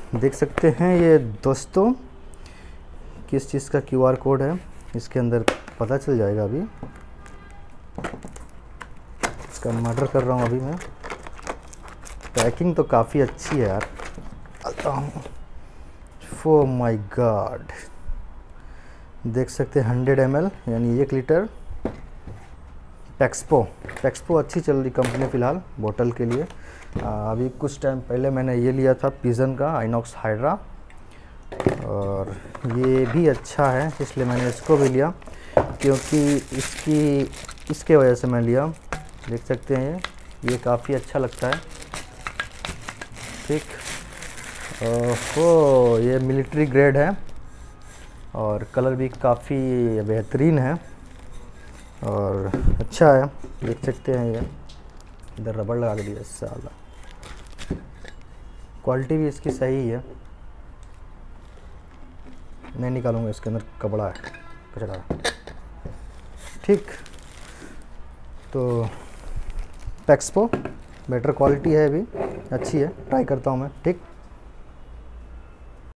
देख सकते हैं ये दोस्तों किस चीज़ का QR कोड है, इसके अंदर पता चल जाएगा। अभी इसका मर्डर कर रहा हूँ अभी मैं। पैकिंग तो काफ़ी अच्छी है यार। आता हूँ। ओह माय गॉड, देख सकते हैं 100 ml यानी 1 लीटर। पैक्सपो अच्छी चल रही कंपनी फ़िलहाल बोतल के लिए। अभी कुछ टाइम पहले मैंने ये लिया था पिजन का आइनॉक्स हाइड्रा, और ये भी अच्छा है इसलिए मैंने इसको भी लिया, क्योंकि इसके वजह से मैं लिया। देख सकते हैं ये काफ़ी अच्छा लगता है। ठीक, ओहो ये मिलिट्री ग्रेड है और कलर भी काफ़ी बेहतरीन है और अच्छा है। देख सकते हैं ये इधर रबड़ लगा के दिया साला। क्वालिटी भी इसकी सही है। नहीं निकालूंगा, इसके अंदर कपड़ा है, कचरा है। ठीक, तो पैक्सपो बेटर क्वालिटी है, अभी अच्छी है, ट्राई करता हूँ मैं। ठीक।